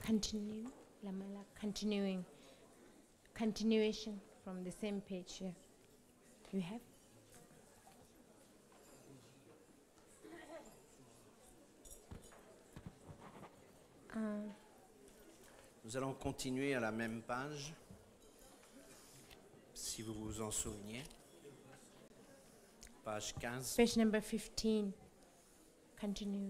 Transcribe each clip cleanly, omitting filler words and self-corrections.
continue, continuation from the same page here. You have? Nous allons continuer à la même page, si vous vous en souveniez. Page 15. Page number 15. Continue.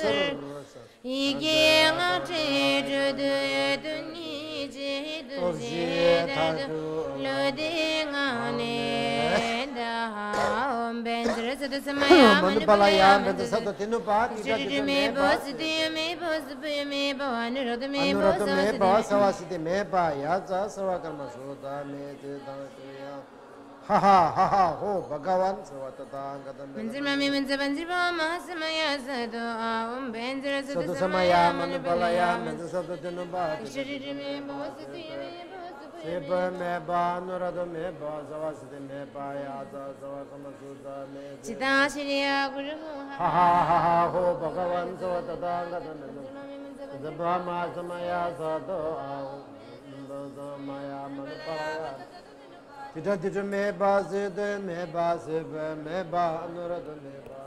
sır 이게 나체 저드니 제드제다 로딩아네 다 벤드르스도 스마야 만발아야 멘사도 티누바 지르메 버스디메 버스베메 바누르드메 아누라도 메 버스디 바사와시데 메바 야자 서와가마 소다 메드다야 하하하하 호 바가완 서와타당가담 문지마미 문자반지바 마스마야 사도 아옴 벤드르스도 서도 스마야 서마야 만발아야 멘사도 티누바 지르메 버스디메 세바 메바 아누라도 메 바사와시데 메바 야자 서와가마 소다 메 지다시리야 구르 하하하하 호 바가완 서와타당가담 Zabama Samaya Sato Samaya Manupaya Tita Tita Meba Sita Meba Siva Meba Anurata Meba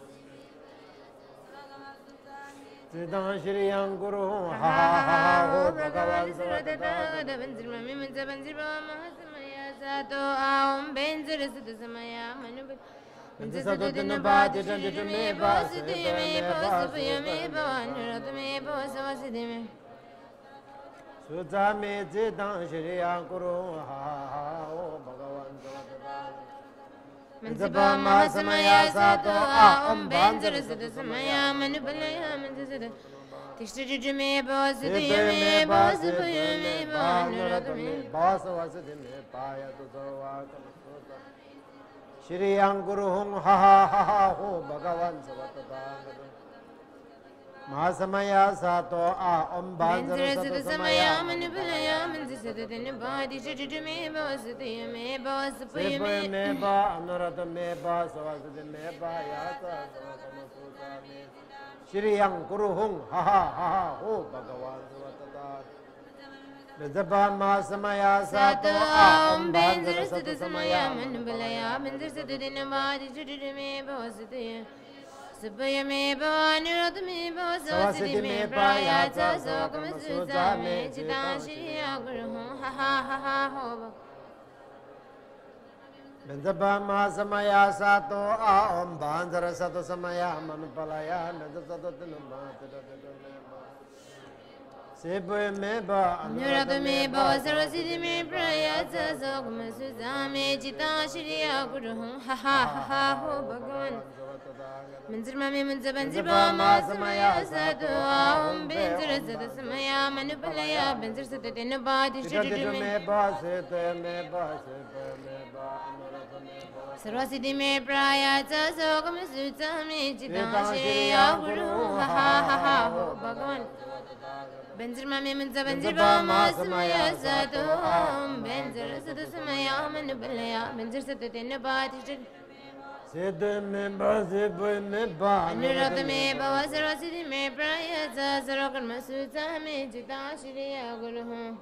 Tita Shri Yankuru Ha Ha Ha Ho Bhagavan Savatata Benjirmami Munzabanjirba Mahasamaya Sato Aum Benjirasita Samaya Manupaya Sato Dinaba Tita Tita Meba Sita Meba Siva Meba Anurata Meba Savasitime Sujame Jidam Shri Yankuru Ha Ha Ho Bhagavan Savatata Manzaba Mahasamaya Sato Aum Benjirasita Samaya Manupaya Manjisita Tishti Meba Sita Meba Siva Meba Anurata Meba Shri Yankuru Hum Ha Ha Ha Ha Ho Bhagavan Savatata Mahasamaya Sato Om Banjara Sato Samaya Manipulaya Manjisita Dinaba Tishti Meba Sita Meba Siva Siva Meba Anurata Meba Savasiti Meba Yata Savatama Shri Yankuru Hum Ha Ha Ha Ha Ho Bhagavan Savatata Bezaba Mahasamaya Sato Om Banjara Sato Samaya Manipulaya Manjisita Dinaba Tishti Meba Sita Siva Meba Anurata Meba Savasiti Meba Yata Sokama Suza Me Chidashi Aguru Ha Ha Ha Ha Ho Bezaba Mahasamaya Sato Om Banjara Sato Samaya Manupalaya Meza Sato Tinumba Siva Meba Anurata Meba Savasiti Meba Yata Sokama Suza Me Chidashi Aguru Ha Ha Ha Ha Ho Bhagavan Manzirmami Munzabanjirba Mahasamaya Sato Aum Benjirasita Samaya Manupalaya Benjirsita Dinaba Tishti Meba Sita Meba Siva Meba Anurata Meba Sarvasiti me prayata sokama sutami chidashi aguru ha ha ha ha ho Bhagavan Benjirmami Munzabanjirba Mahasamaya Sato Aum Benjirasita Samaya Manupalaya Benjirsita Dinaba Tishti Siddha Meba Siva Meba Anurata Meba Sarvasiti me prayata sokama sutami chidashi aguru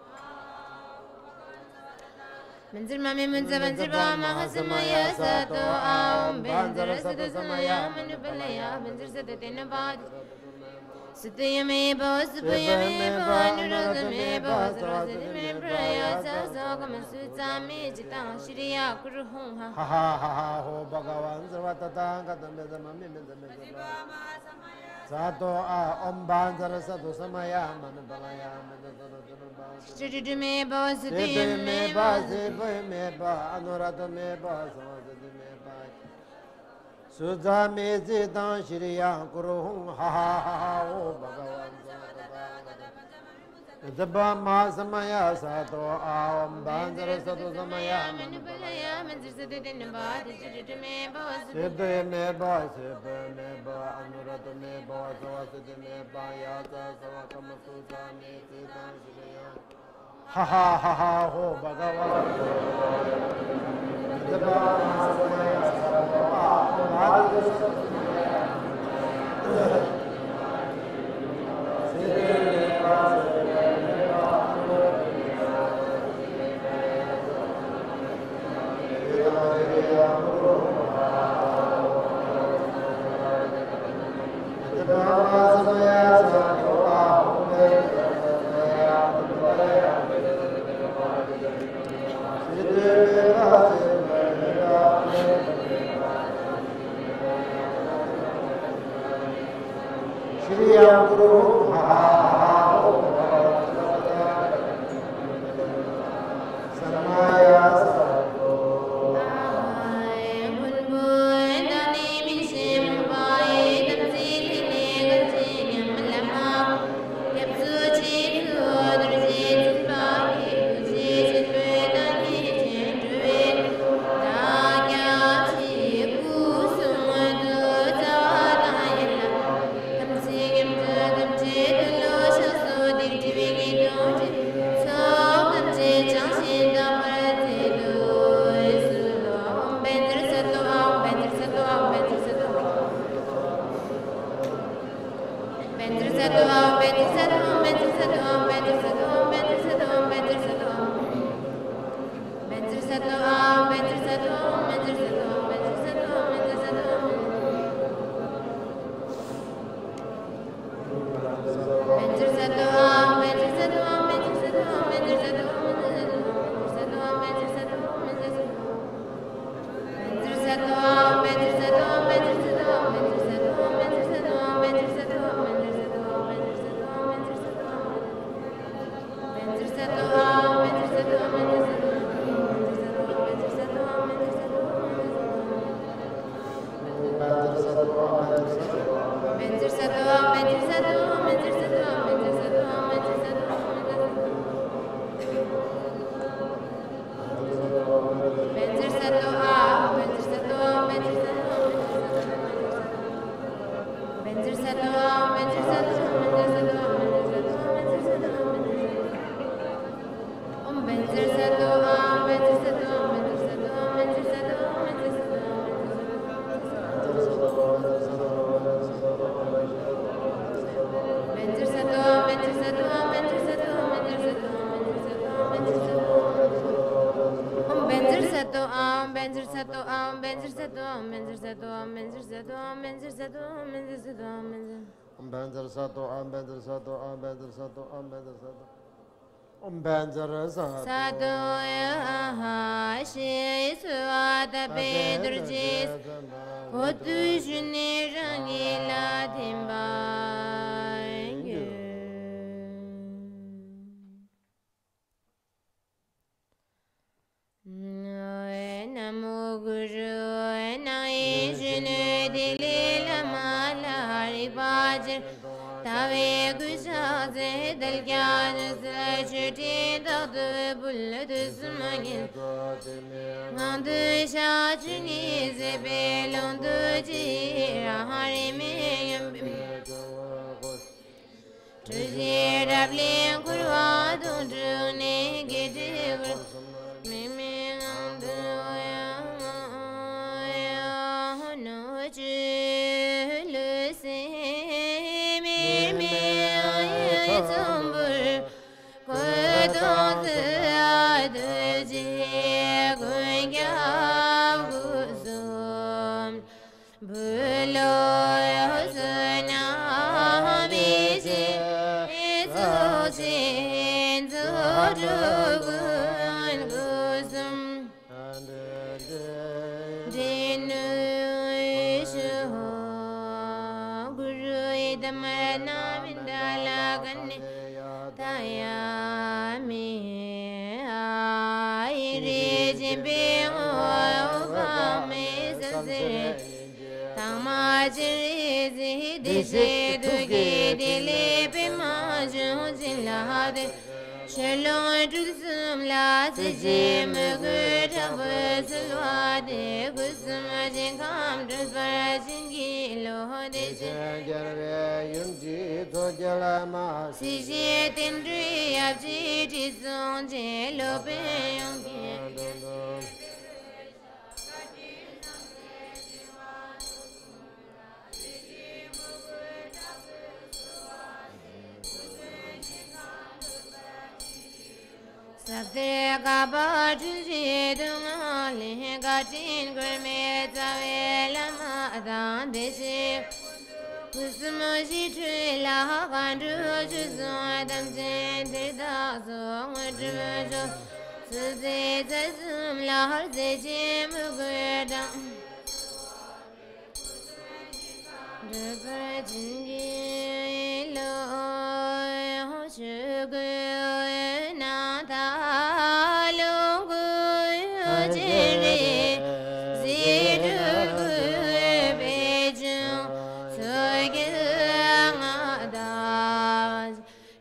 Manzirmami Munzabanjirba Mahasamaya Sato Aum Benjirasita Samaya Manupalaya Benjirsita Dinaba Sitaya Meba Sipaya Meba Anurata Meba Sarvasiti me prayata sokama sutami chidashi aguru Ha ha ha ha ho Bhagavan Savatata Kadambeza Mami Meza Sato Om Banjara Sato Samaya Manupalaya Tishti Meba Siddha Sitaya Meba Meba Siva Meba Anurata Meba Savasiti Meba Suja Mezi Dan Shri Yankuru Hum Ha Ha Ha Ha Ho Bhagavan Savatata Zabba Mahasamaya Sato Om Banjara Sato Samaya Manupalaya Benjirsita Dinaba Tishti Meba Siddha Meba Siva Meba Anurata Meba Savasiti Meba Yata Savakama Suja Mezi Dan Shri Yankuru Ha ha ha ha ho Bhagavan Zabba Mahasamaya Sato Om Banjara Sato Shriya Guru Ha Ha Ho Samaya Sarvo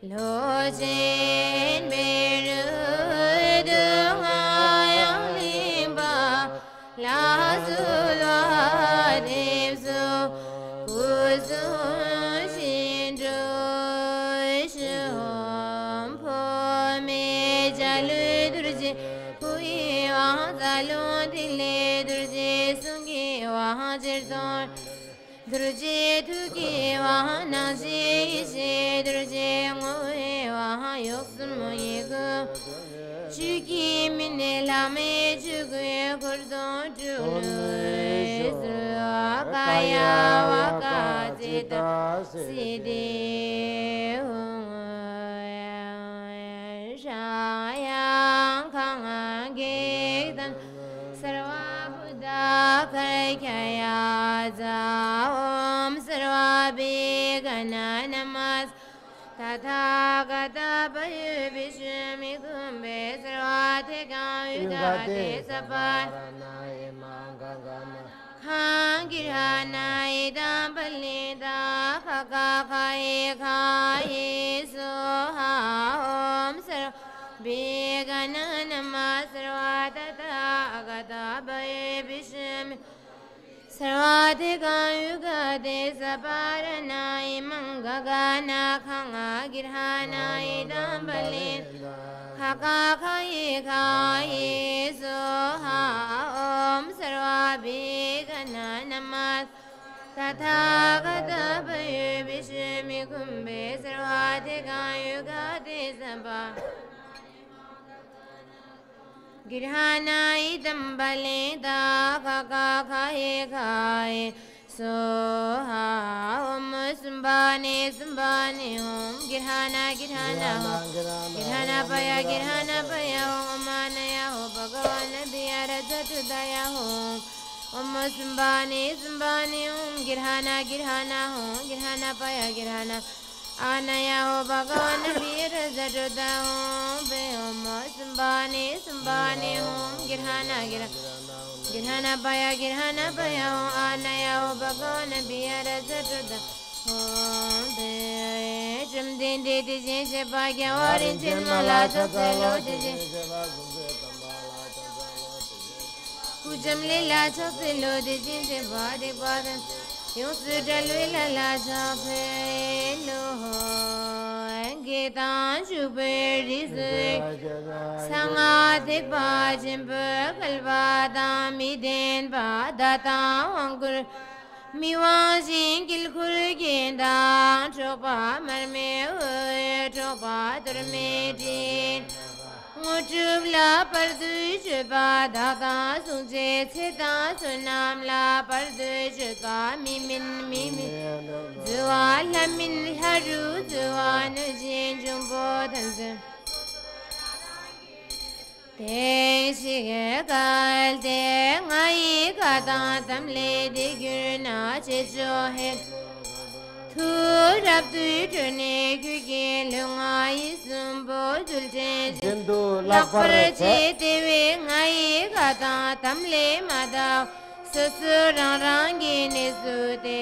Lojin beru dunga limba la zulwa devzo kuzun shindro shom po me jalu durje hui wa zalon dile durje sungi wa jirdon durje tuki wa nazi se durje ngoe wa yoksun moyego chuki mine lame chugwe kurdon julu kaya wakajita sidi shayang kangagedan sarva buddha karikaya om sarva begana namas tathagata bayu vishmi kumbe sarvate gayudate sapan Hangirana idam balida kakakai kai soha om sar begana namasarvata agata bay bisham sarvate gayugade saparana imangagana khanga girhana idam balida kakakai kai soha om sarvabe namas tathagata bayu vishmi kumbe sarvate gayugate sabha girhana idam baleda kakakai kai soha om sumbane sumbane om girhana girhana om girhana paya om manaya ho bhagavan biyara jatudaya ho Om Sumbani Sumbani Girhana Girhana Hum Girhana Paya Girhana Anaya Ho Bhagavan Veera Jatuda Hum Be Om Sumbani Sumbani Hum Girhana Girhana Paya Hum Anaya Ho Bhagavan Veera Jatuda Hum Be Jam Din Di Di Jin Se Bhagya Varin Jin Mala Chatsalo Jin Pujam lila chapelo de jinte bade badan yusudal lila chapelo getan shuberi sanga de bajim kalvada miden badata angur miwajin kilkur genda chopa marme chopa durmedin Mutubla parduj badaka sunje cheta sunam la parduj ka mimin zuala min haru zuan jin jumbo dhanse te sige kal te ngai kata tamle de gurna checho he Thurab tuitune kuke lungai sumbo julche lakpar chetewe ngai kata tamle mada susurang rangi nesute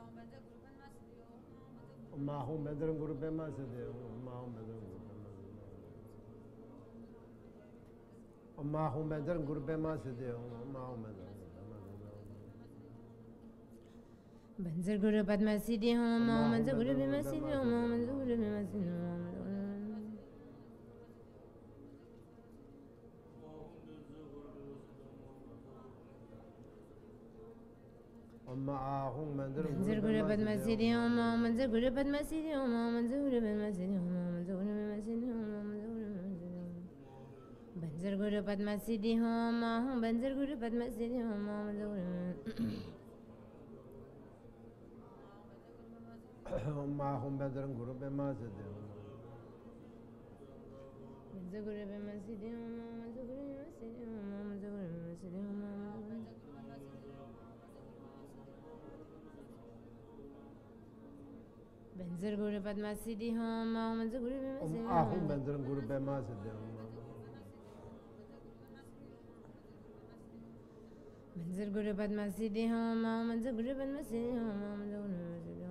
Mahum Bedran Guru Bema Siddhi Mahum Bedran Guru Bema Siddhi Mahum Bedran Guru Bema Siddhi Mahum Bedran Banzar Guru Padma Siddhi Om Manzar Guru Bema Siddhi Om Manzar Guru Bema Siddhi Manzar Guru Padma Siddhi Om Manzar Guru Padma Siddhi Om Manzar Guru Padma Siddhi Om Manzar Guru Bema Siddhi Om Banzar Guru Padma Siddhi Om Banzar Guru Padma Siddhi Om Manzar Guru Mahum Bedran Guru Bema Siddhi Manzar Guru Bema Siddhi Om Manzar Guru Bema Siddhi Om Manzar Guru Bema Siddhi Om Banzar Guru Padma Siddhi Om Manzar Guru Bema Siddhi Ahum Bedran Guru Bema Siddhi Manzar Guru Padma Siddhi Om Manzar Guru Padma Siddhi Om Manzar Guru Bema Siddhi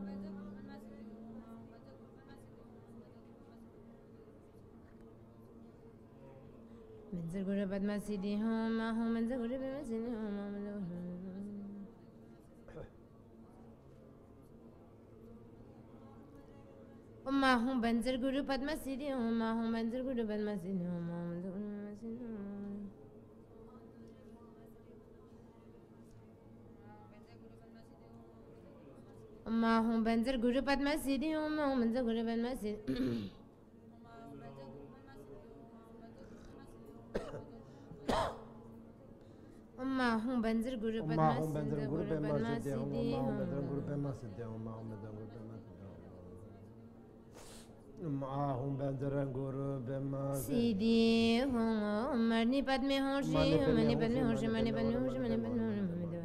Manzar Guru Padma Siddhi Om Manzar Guru Bema Siddhi Om Manzar Guru Om Mahum Banzar Guru Padma Siddhi Om Mahum Banzar Guru Padma Siddhi Om Manzar Guru Bema Siddhi Om Mahum Banzar Guru Padma Siddhi Om Mahum Banzar Guru Padma Siddhi Om Mahum Banzar Guru Padma Mahum Bedran Guru Bema Siddhi Mahum Siddhi Bedran Guru Bema Siddhi Mahum Bedran Guru Bema Mahum Bedran Guru Bema Siddhi Om Marni Padme Hoshi Mani Padme Hoshi Mani Padme Hoshi Mani Padme Hoshi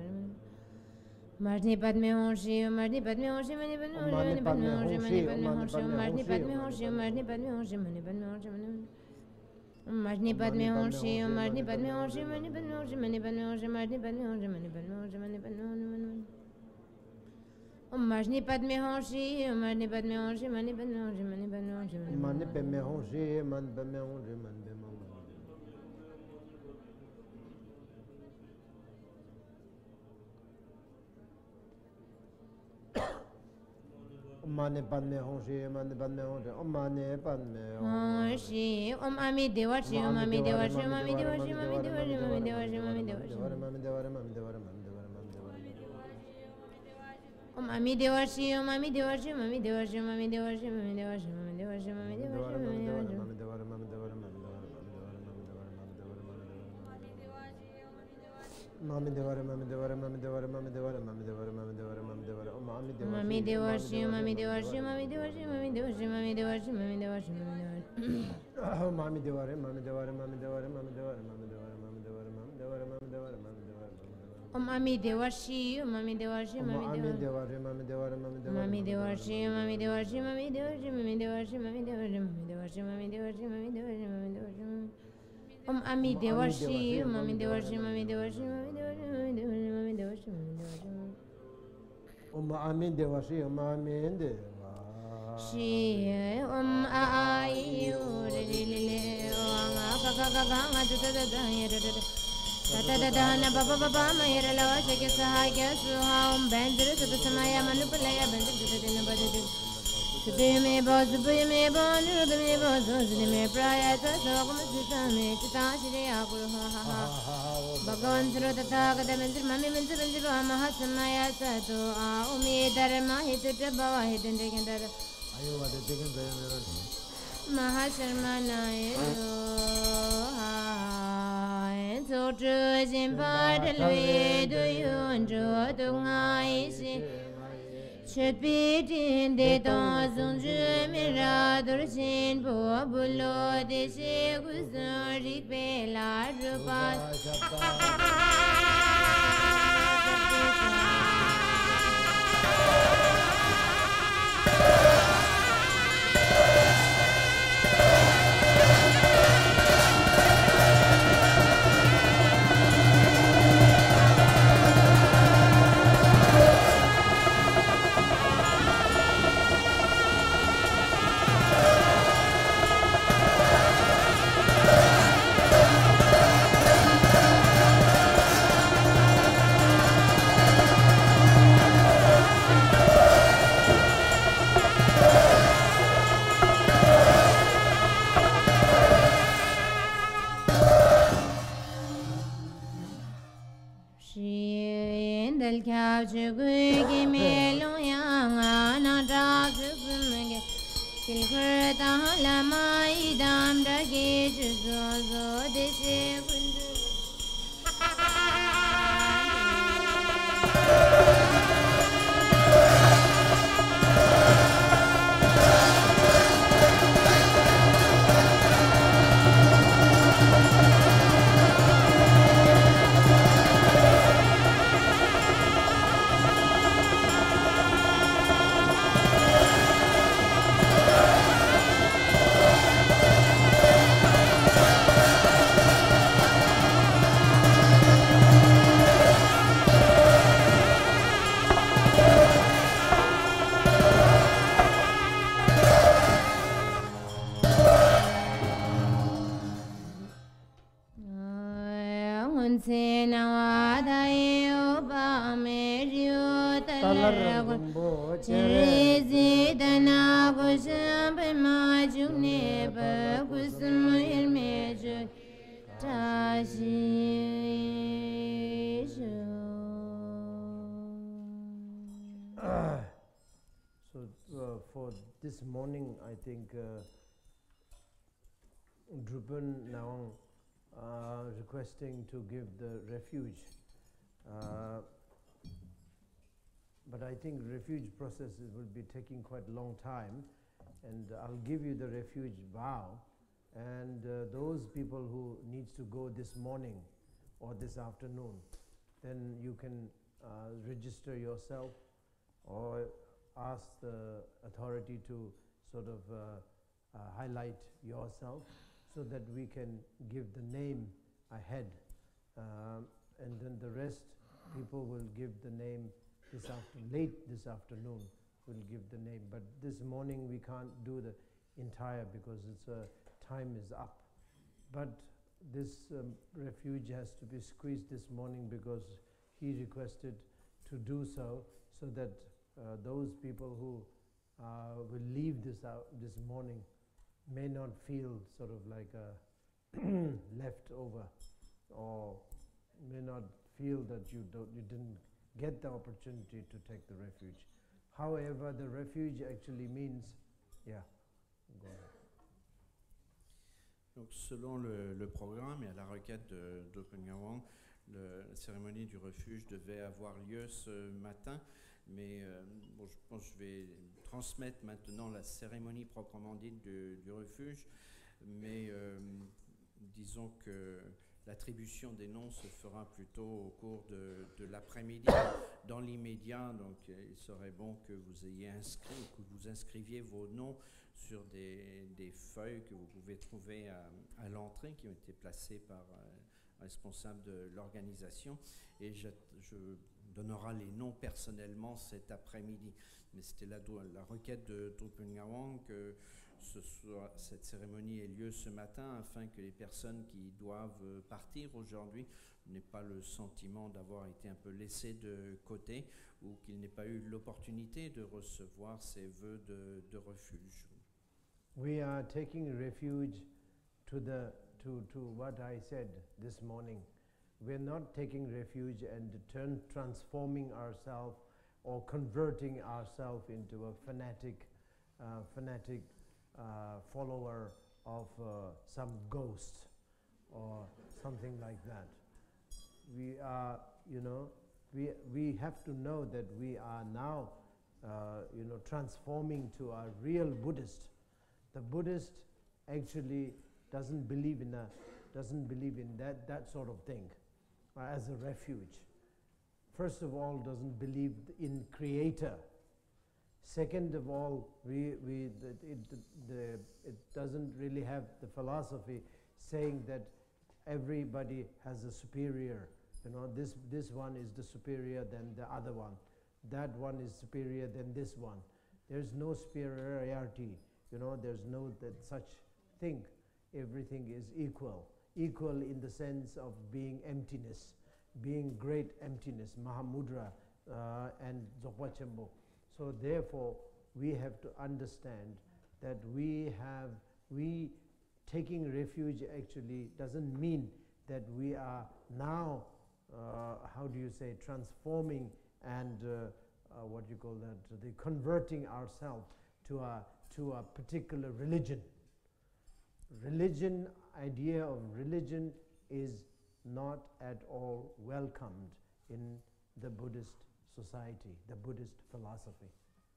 Marni Padme Hoshi Marni Padme Hoshi Mani Padme Hoshi Mani Padme Hoshi Mani Padme Hoshi Marni Padme Hoshi Marni Padme Hoshi Mani Padme Hoshi Marni Padme Hoshi Marni Padme Hoshi Mani Padme Hoshi Mani Padme Hoshi Marni Padme Hoshi Mani Padme Hoshi Mani Padme Hoshi Om Marni Padme Hoshi Marni Padme Hoshi Mani Padme Hoshi Mani Padme Hoshi Mani Padme Hoshi Mani Padme Hoshi Mani Padme Hoshi Mani Padme Hoshi Mani Padme Hoshi Om Mani Padme Hoshi Om Ami Devashi Om Ami Devashi Om Ami Devashi Om Ami Devashi Om Ami Devashi Om Ami Devashi Om Ami Devashi Om Ami Devashi Om Ami Devashi Om Ami Devashi Om Ami Devashi Om Ami Devashi Om Ami Devashi Om Ami Devashi Mami Devara Mami Devara Mami Devara Mami Devara Mami Devara Mami Devara Mami Devara Om Mami Devashi Mami Devashi Mami Devashi Mami Devashi Mami Devashi Mami Devashi Mami Devara Mami Devara Mami Devara Mami Devara Mami Devara Mami Devara Mami Devara Mami Devara Mami Devara Om Mami Devashi Mami Devashi Mami Devara Mami Devara Mami Devara Mami Devashi Mami Devashi Mami Devashi Mami Devashi Mami Devashi Mami Devashi Mami Devashi Mami Devashi Mami Devashi Om Ami Devashi Mami Devashi Mami Devashi Mami Devashi Mami Devashi Mami Devashi Mami Devashi Om Ami Devashi Om Ami Devashi Om Ayu Rilile Om Akakakaka Tatadadana Baba Baba Mahira Lava Shake Sahaya Suha Om Bandra Samaya Manupalaya Bandra Badadu Subime Boz Buime Bon Rubime Boz Zime Praya Sogam Sutame Chitashi Akuru Bhagavan Surata Kadamendra Mami Menziva Mahasamaya Sato Umi Dharma Hitu Baba Hidden Degandara Mahasharmana So true in part do you enjoy the nice should be in the thousand Miradursin Bobulo de Segusari Bela Rupas gui gi me long yang na da zu me til khur da la mai dam da ge ju zo de se kundu For this morning, I think Drupan now requesting to give the refuge. But I think refuge process will be taking quite a long time, and I'll give you the refuge vow, and those people who needs to go this morning or this afternoon, then you can register yourself or ask the authority to sort of highlight yourself so that we can give the name ahead, and then the rest people will give the name late this afternoon will give the name. But this morning we can't do the entire because it's time is up. But this refuge has to be squeezed this morning because he requested to do so that those people who will leave this morning may not feel sort of like left over, or may not feel that you didn't get the opportunity to take the refuge. However, the refuge actually means, yeah, go ahead. Donc, selon le programme et à la requête de Drupan Ngawang, la cérémonie du refuge devait avoir lieu ce matin, mais bon, je pense que je vais transmettre maintenant la cérémonie proprement dite du refuge, mais disons que l'attribution des noms se fera plutôt au cours de l'après-midi. Dans l'immédiat, donc il serait bon que vous ayez que vous inscriviez vos noms sur des feuilles que vous pouvez trouver à l'entrée, qui ont été placées par un responsable de l'organisation, et je donnera les noms personnellement cet après-midi. Mais c'était la requête de Drupan Ngawang que cette cérémonie ait lieu ce matin afin que les personnes qui doivent partir aujourd'hui n'aient pas le sentiment d'avoir été un peu laissées de côté ou qu'ils n'aient pas eu l'opportunité de recevoir ces vœux de refuge. We are taking refuge to what I said this morning. We're not taking refuge and transforming ourselves or converting ourselves into a fanatic follower of some ghost or something like that. We are, we have to know that we are now, transforming to a real Buddhist. The Buddhist actually doesn't believe in that sort of thing as a refuge. First of all, doesn't believe in Creator. Second of all, it doesn't really have the philosophy saying that everybody has a superior. This one is the superior than the other one. That one is superior than this one. There's no superiority. There's no such thing. Everything is equal. Equal in the sense of being emptiness, being great emptiness, Mahamudra and Dzogpa Chenpo. So therefore, we have to understand that we taking refuge actually doesn't mean that we are now, transforming and what you call that, the converting ourselves to a particular religion. Idea of religion is not at all welcomed in the Buddhist society, the Buddhist philosophy.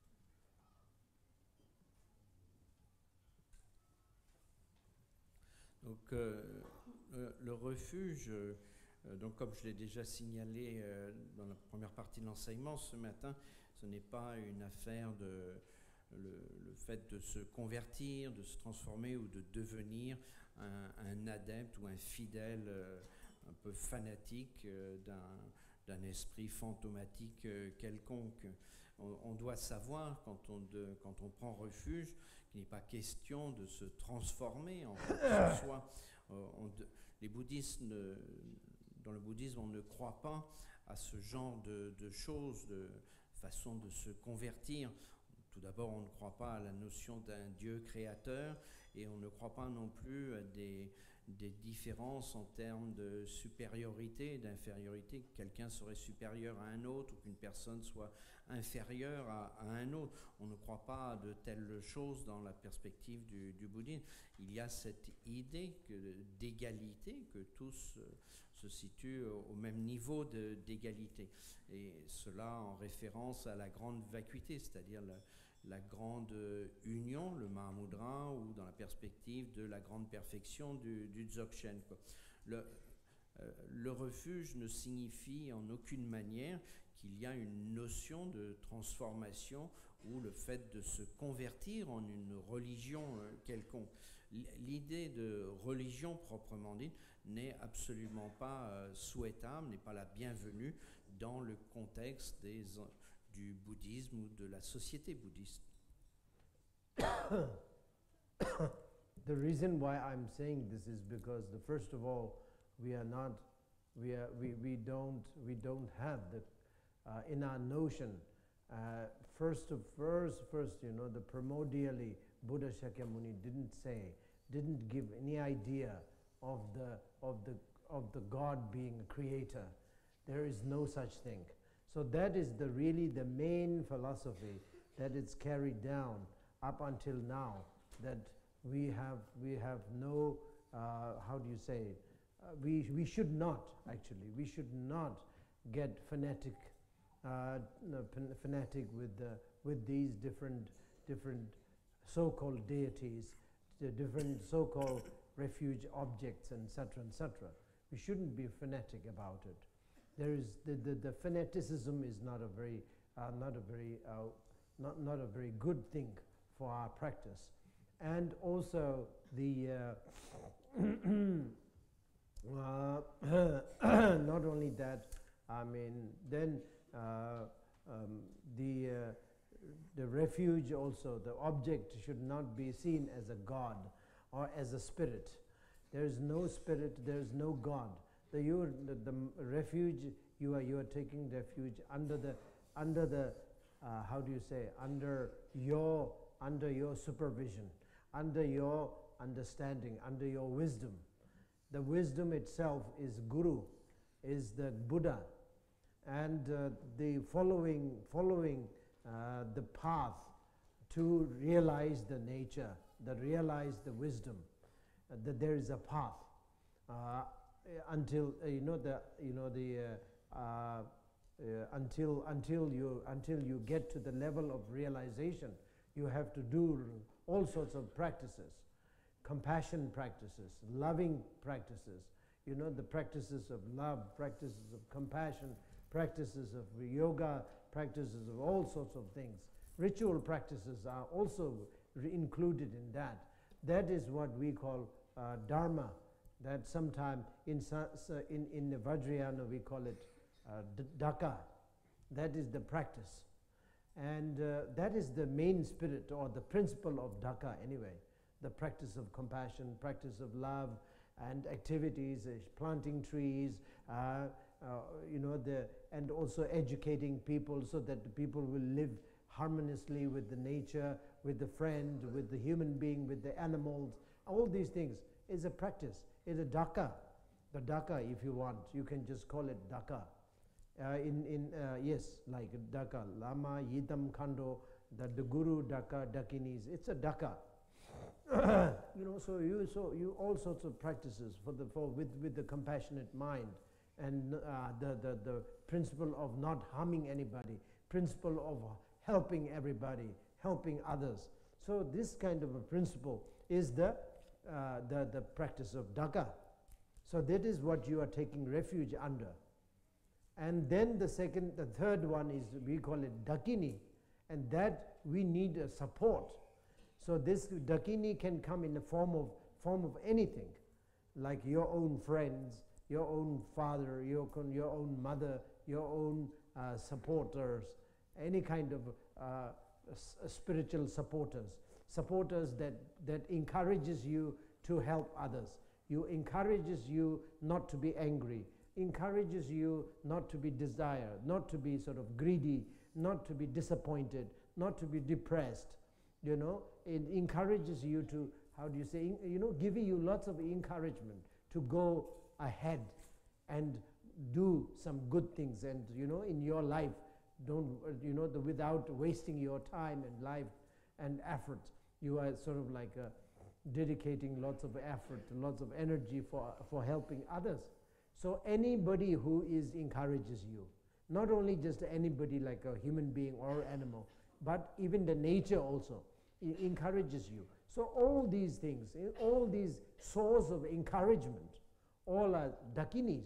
Donc, le refuge, donc comme je l'ai déjà signalé dans la première partie de l'enseignement ce matin, ce n'est pas une affaire de le fait de se convertir, de se transformer ou de devenir un adepte ou un fidèle un peu fanatique d'un esprit fantomatique quelconque. On doit savoir, quand on prend refuge, qu'il n'est pas question de se transformer en quoi que ce soit. Dans le bouddhisme, on ne croit pas à ce genre de choses, de façon de se convertir. Tout d'abord, on ne croit pas à la notion d'un Dieu créateur et on ne croit pas non plus à des différences en termes de supériorité et d'infériorité, que quelqu'un serait supérieur à un autre ou qu'une personne soit inférieure à un autre. On ne croit pas à de telles choses dans la perspective du bouddhisme. Il y a cette idée d'égalité, que tous se situent au même niveau d'égalité. Et cela en référence à la grande vacuité, c'est-à-dire la grande union, le Mahamudra, ou dans la perspective de la grande perfection du Dzogchen. Le refuge ne signifie en aucune manière qu'il y a une notion de transformation ou le fait de se convertir en une religion quelconque. L'idée de religion proprement dite n'est absolument pas souhaitable, n'est pas la bienvenue dans le contexte du bouddhisme ou de la société bouddhiste. The reason why I'm saying this is because first of all, we don't have the in our notion first, the primordially Buddha Shakyamuni didn't give any idea of the God being a creator. There is no such thing. So that is really the main philosophy that is carried down up until now, that we have no how do you say it? We should not get fanatic with these different so-called deities, the different so-called refuge objects, etc., etc. We shouldn't be fanatic about it. There is the fanaticism is not a very good thing for our practice, and also the not only that, I mean, then the refuge also, the object should not be seen as a god or as a spirit. There is no spirit, there is no god. The refuge, you are taking refuge under the how do you say, under your supervision, under your understanding, under your wisdom. The wisdom itself is Guru, is the Buddha, and the following the path to realize the nature, realize the wisdom, that there is a path until until you get to the level of realization. You have to do all sorts of practices, compassion practices, loving practices, the practices of love, practices of compassion, practices of yoga, practices of all sorts of things. Ritual practices are also included in that. That is what we call dharma, that sometime in the Vajrayana we call it dhaka. That is the practice. And that is the main spirit or the principle of dhaka anyway. The practice of compassion, practice of love, and activities, planting trees, and also educating people so that the people will live harmoniously with the nature, with the friend, with the human being, with the animals. All these things is a practice, is a dhaka. The dhaka, if you want, you can just call it dhaka. Yes, like Dhaka, Lama, Yidam Khando, the Guru, Dhaka, Dakinis, it's a Dhaka. So you all sorts of practices with the compassionate mind, and the principle of not harming anybody, principle of helping everybody, helping others. So this kind of a principle is the practice of Dhaka. So that is what you are taking refuge under. And then the third one is, we call it Dakini, and that we need a support. So this Dakini can come in the form of anything, like your own friends, your own father, your own mother, your own supporters, any kind of spiritual supporters that encourages you to help others. You encourages you not to be angry, encourages you not to be desired, not to be sort of greedy, not to be disappointed, not to be depressed. It encourages you to, how do you say, giving you lots of encouragement to go ahead and do some good things, and in your life, don't without wasting your time and life and effort. You are sort of like dedicating lots of effort, lots of energy for helping others. So anybody who encourages you, not only just anybody like a human being or animal, but even the nature also encourages you. So all these things, all these sources of encouragement, all are Dakinis.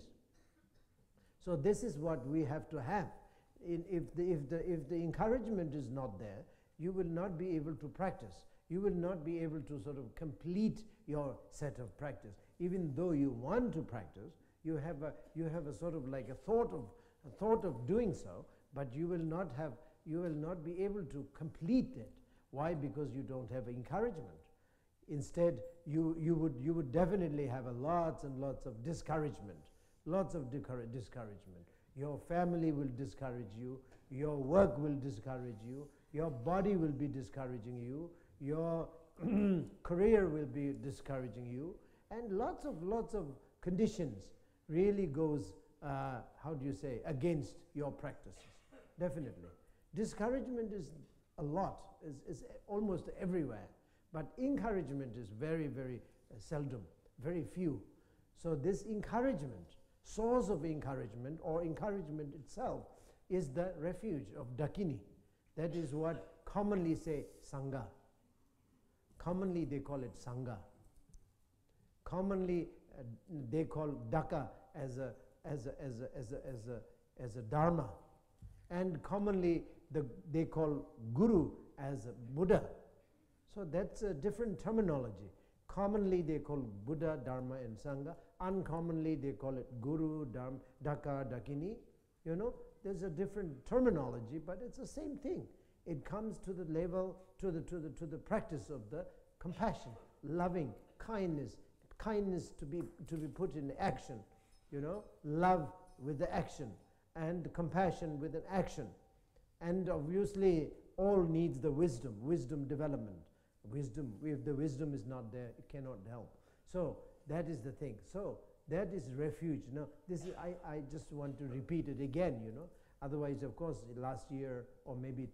So this is what we have to have. If the encouragement is not there, you will not be able to practice. You will not be able to sort of complete your set of practice. Even though you want to practice, you have a sort of like a thought of doing so, but you will not be able to complete it. Why? Because you don't have encouragement. Instead, you would definitely have lots and lots of discouragement, discouragement. Your family will discourage you, your work will discourage you, your body will be discouraging you, your career will be discouraging you, and lots of conditions really goes, against your practices. Definitely. Discouragement is a lot, is almost everywhere, but encouragement is very, very seldom, very few. So this encouragement, source of encouragement or encouragement itself, is the refuge of Dakini. That is what commonly say Sangha. Commonly they call it Sangha. Commonly they call Dhaka as a Dharma, and commonly they call Guru as a Buddha. So that's a different terminology. Commonly they call Buddha, Dharma and Sangha. Uncommonly they call it Guru, Dharma, Dhaka, Dakini. There's a different terminology, but it's the same thing. It comes to the level, to the practice of the compassion, loving, kindness to be put in action. Love with the action, and compassion with an action. And obviously all needs the wisdom development. Wisdom, if the wisdom is not there, it cannot help. So that is the thing. So that is refuge. This is, I just want to repeat it again, Otherwise, of course, last year or maybe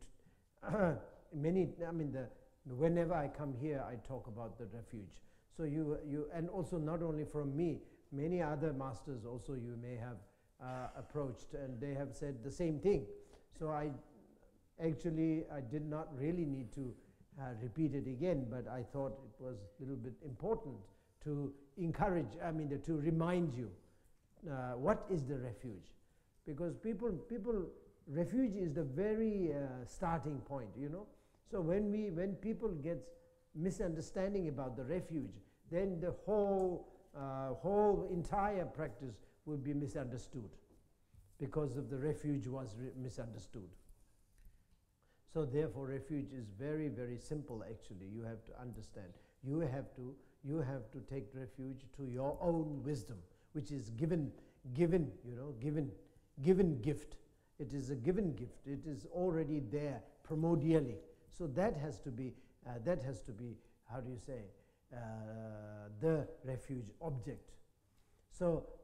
whenever I come here, I talk about the refuge. So and also not only from me, many other masters also you may have approached, and they have said the same thing. So I did not really need to repeat it again, but I thought it was a little bit important to encourage, to remind you what is the refuge. Because refuge is the very starting point, So when people get misunderstanding about the refuge, then the whole entire practice will be misunderstood, because of the refuge was misunderstood. So therefore refuge is very, very simple actually. You have to understand. You have to take refuge to your own wisdom, which is given gift. It is a given gift. It is already there primordially. So that has to be how do you say, the refuge object. So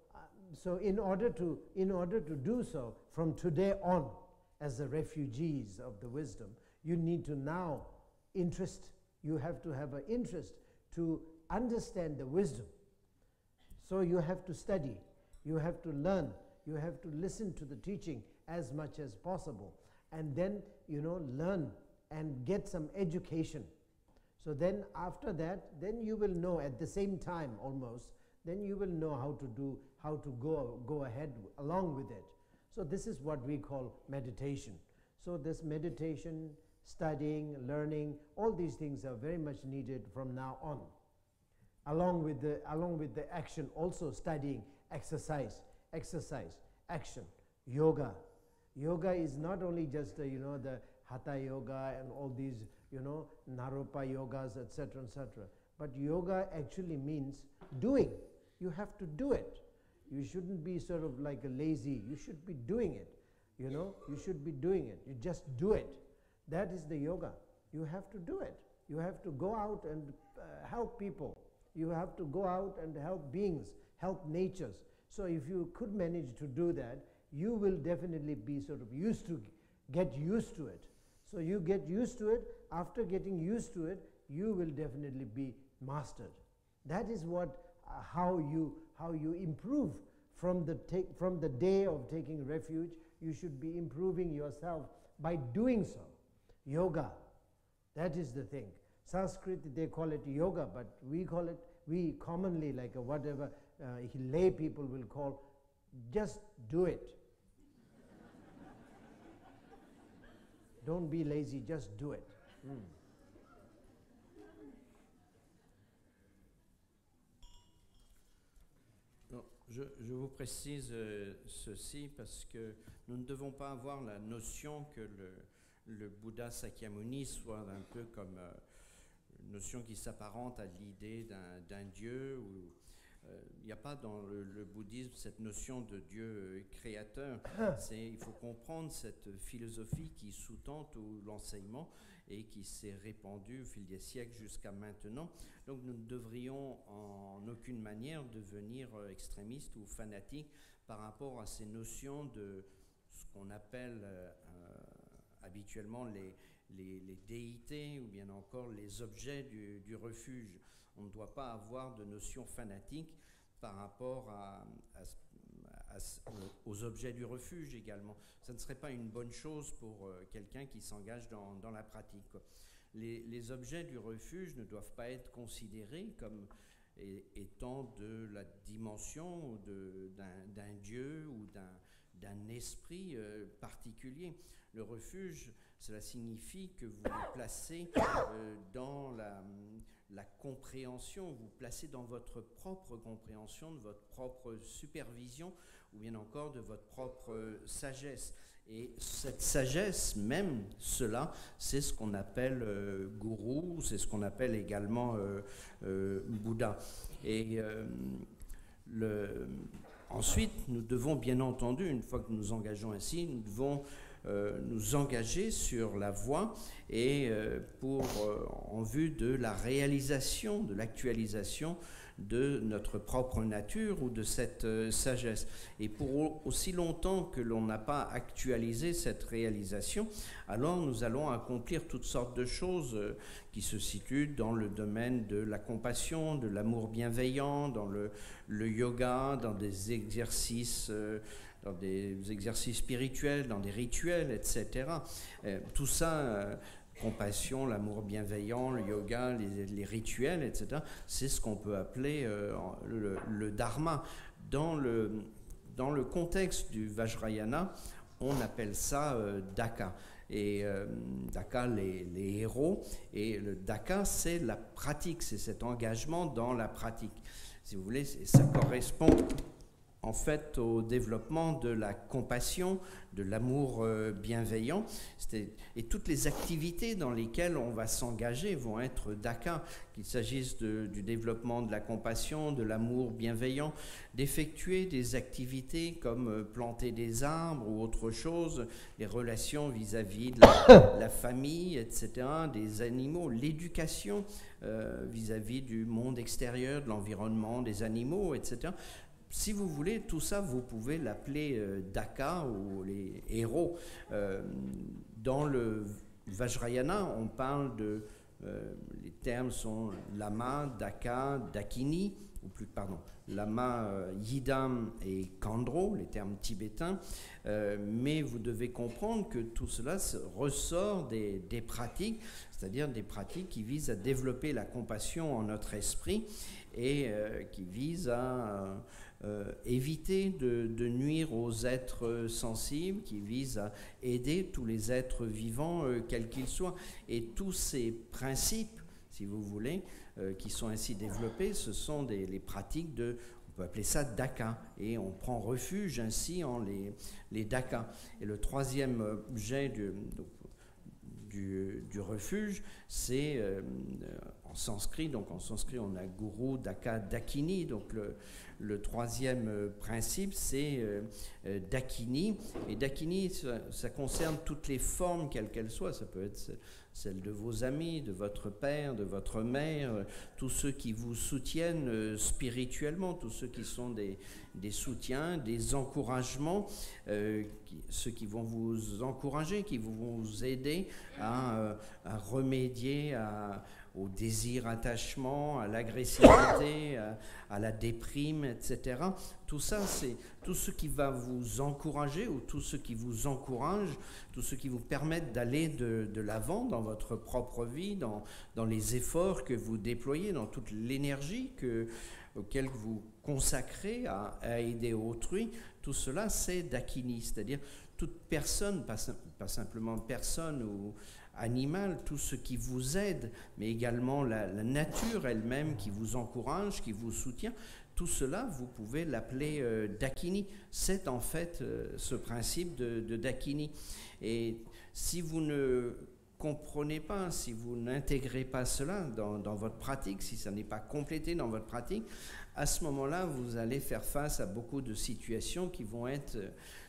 so in order to do so, from today on, as the refugees of the wisdom, you need to now you have to have an interest to understand the wisdom. So you have to study, you have to learn, you have to listen to the teaching as much as possible, and then, learn and get some education. So then after that, then you will know at the same time almost, then you will know how to go ahead along with it. So this is what we call meditation. So this meditation, studying, learning, all these things are very much needed from now on. Along with the action, also studying, exercise, action, yoga. Yoga is not only just the hatha yoga and all these naropa yogas, etc., but yoga actually means doing. You have to do it. You shouldn't be sort of like a lazy. You should be doing it. You should be doing it. You just do it. That is the yoga. You have to do it. You have to go out and help people. You have to go out and help beings, help natures. So if you could manage to do that, you will definitely be sort of get used to it. So you get used to it. After getting used to it, you will definitely be mastered. That is how you improve from the day of taking refuge. You should be improving yourself by doing so. Yoga, that is the thing. Sanskrit, they call it yoga, but we commonly, like whatever lay people will call, just do it. Don't be lazy, just do it. Non, je vous précise ceci parce que nous ne devons pas avoir la notion que le Bouddha Sakyamuni soit un peu comme une notion qui s'apparente à l'idée d'un dieu. Il n'y a pas dans le bouddhisme cette notion de Dieu créateur. Il faut comprendre cette philosophie qui sous-tend tout l'enseignement et qui s'est répandue au fil des siècles jusqu'à maintenant. Donc nous ne devrions en aucune manière devenir extrémistes ou fanatiques par rapport à ces notions de ce qu'on appelle habituellement les déités ou bien encore les objets du refuge. On ne doit pas avoir de notion fanatique par rapport aux objets du refuge également. Ça ne serait pas une bonne chose pour quelqu'un qui s'engage dans la pratique. Les objets du refuge ne doivent pas être considérés comme étant de la dimension d'un dieu ou d'un esprit particulier. Le refuge, cela signifie que vous vous placez dans la compréhension, vous placez dans votre propre compréhension, de votre propre supervision, ou bien encore de votre propre sagesse. Et cette sagesse, même cela, c'est ce qu'on appelle gourou, c'est ce qu'on appelle également Bouddha. Et ensuite, nous devons bien entendu, une fois que nous engageons ainsi, nous devons nous engager sur la voie et en vue de la réalisation, de l'actualisation de notre propre nature ou de cette sagesse. Et pour aussi longtemps que l'on n'a pas actualisé cette réalisation, alors nous allons accomplir toutes sortes de choses qui se situent dans le domaine de la compassion, de l'amour bienveillant, dans le yoga, dans des exercices spirituels, dans des rituels, etc. Tout ça, compassion, l'amour bienveillant, le yoga, les rituels, etc., c'est ce qu'on peut appeler le dharma. Dans le contexte du Vajrayana, on appelle ça Daka. Et Daka, les héros. Et le Daka, c'est la pratique, c'est cet engagement dans la pratique. Si vous voulez, ça correspond en fait au développement de la compassion, de l'amour bienveillant. Et toutes les activités dans lesquelles on va s'engager vont être Daka, qu'il s'agisse du développement de la compassion, de l'amour bienveillant, d'effectuer des activités comme planter des arbres ou autre chose, les relations vis-à-vis de la famille, etc., des animaux, l'éducation vis-à-vis du monde extérieur, de l'environnement, des animaux, etc., si vous voulez, tout ça, vous pouvez l'appeler Daka ou les héros. Dans le Vajrayana, on parle de... les termes sont Lama, Daka, Dakini, ou plus, pardon, Lama, Yidam et Kandro, les termes tibétains. Mais vous devez comprendre que tout cela ressort des pratiques, c'est-à-dire des pratiques qui visent à développer la compassion en notre esprit et qui visent à éviter de nuire aux êtres sensibles, qui visent à aider tous les êtres vivants, quels qu'ils soient. Et tous ces principes, si vous voulez, qui sont ainsi développés, ce sont les pratiques on peut appeler ça Daka, et on prend refuge ainsi en les Daka. Et le troisième objet du refuge, c'est en sanskrit. Donc en sanskrit, on a Guru, Daka, Dakini. Donc le troisième principe, c'est Dakini. Et Dakini, ça concerne toutes les formes, quelles qu'elles soient. Ça peut être celle de vos amis, de votre père, de votre mère, tous ceux qui vous soutiennent spirituellement, tous ceux qui sont des soutiens, des encouragements, ceux qui vont vous encourager, qui vont vous aider à remédier au désir attachement, à l'agressivité, à la déprime, etc. Tout ça, c'est tout ce qui va vous encourager ou tout ce qui vous encourage, tout ce qui vous permettent d'aller de l'avant dans votre propre vie, dans les efforts que vous déployez, dans toute l'énergie auquel vous consacrez à aider autrui. Tout cela, c'est Dakini, c'est-à-dire toute personne, pas simplement personne ou animal, tout ce qui vous aide, mais également la nature elle-même qui vous encourage, qui vous soutient, tout cela, vous pouvez l'appeler Dakini. C'est en fait ce principe de Dakini. Et si vous ne comprenez pas, si vous n'intégrez pas cela dans votre pratique, si ça n'est pas complété dans votre pratique, à ce moment-là, vous allez faire face à beaucoup de situations qui vont être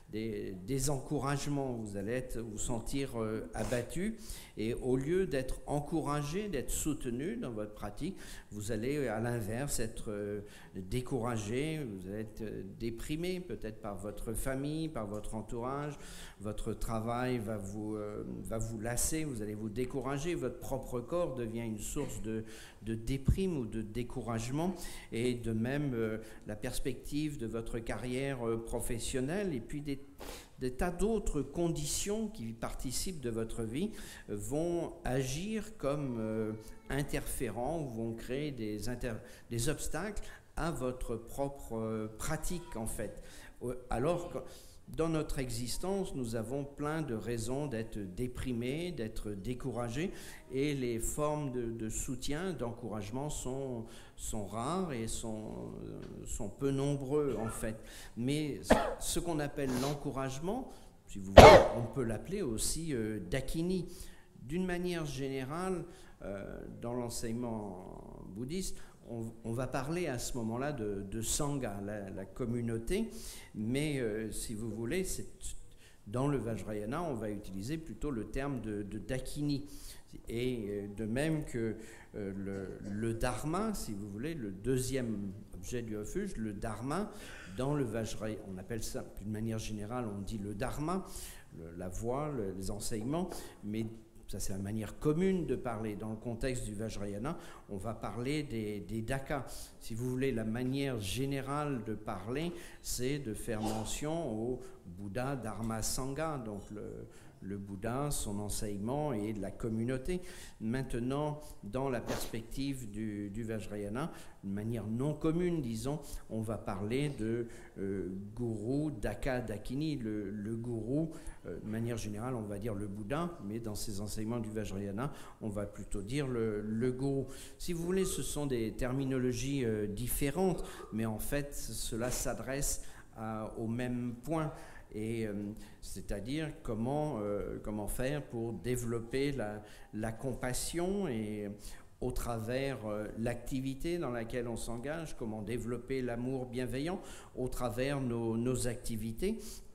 des encouragements. Vous allez vous sentir abattu, et au lieu d'être encouragé, d'être soutenu dans votre pratique, vous allez à l'inverse être découragé, vous allez être déprimé peut-être par votre famille, par votre entourage, votre travail va vous lasser, vous allez vous décourager, votre propre corps devient une source de déprime ou de découragement, et de même la perspective de votre carrière professionnelle et puis des tas d'autres conditions qui participent de votre vie vont agir comme interférents, ou vont créer des obstacles à votre propre pratique en fait. Alors que dans notre existence, nous avons plein de raisons d'être déprimés, d'être découragés, et les formes de soutien, d'encouragement sont rares et sont peu nombreux en fait. Mais ce qu'on appelle l'encouragement, si vous voulez, on peut l'appeler aussi Dakini. D'une manière générale, dans l'enseignement bouddhiste, on va parler à ce moment-là de Sangha, la communauté, mais si vous voulez, dans le Vajrayana, on va utiliser plutôt le terme de Dakini. Et de même que le Dharma, si vous voulez, le deuxième objet du refuge, le Dharma, dans le Vajrayana, on appelle ça, d'une manière générale, on dit le Dharma, la voie, les enseignements, mais ça c'est la manière commune de parler. Dans le contexte du Vajrayana, on va parler des Daka. Si vous voulez, la manière générale de parler, c'est de faire mention au Bouddha, Dharma, Sangha, donc le Bouddha, son enseignement et la communauté. Maintenant, dans la perspective du Vajrayana, de manière non commune, disons, on va parler de Guru, Daka, Dakini. Le Guru, de manière générale, on va dire le Bouddha, mais dans ses enseignements du Vajrayana, on va plutôt dire le Guru. Si vous voulez, ce sont des terminologies différentes, mais en fait, cela s'adresse au même point. Et c'est-à-dire comment faire pour développer la compassion et au travers l'activité dans laquelle on s'engage, comment développer l'amour bienveillant au travers nos activités.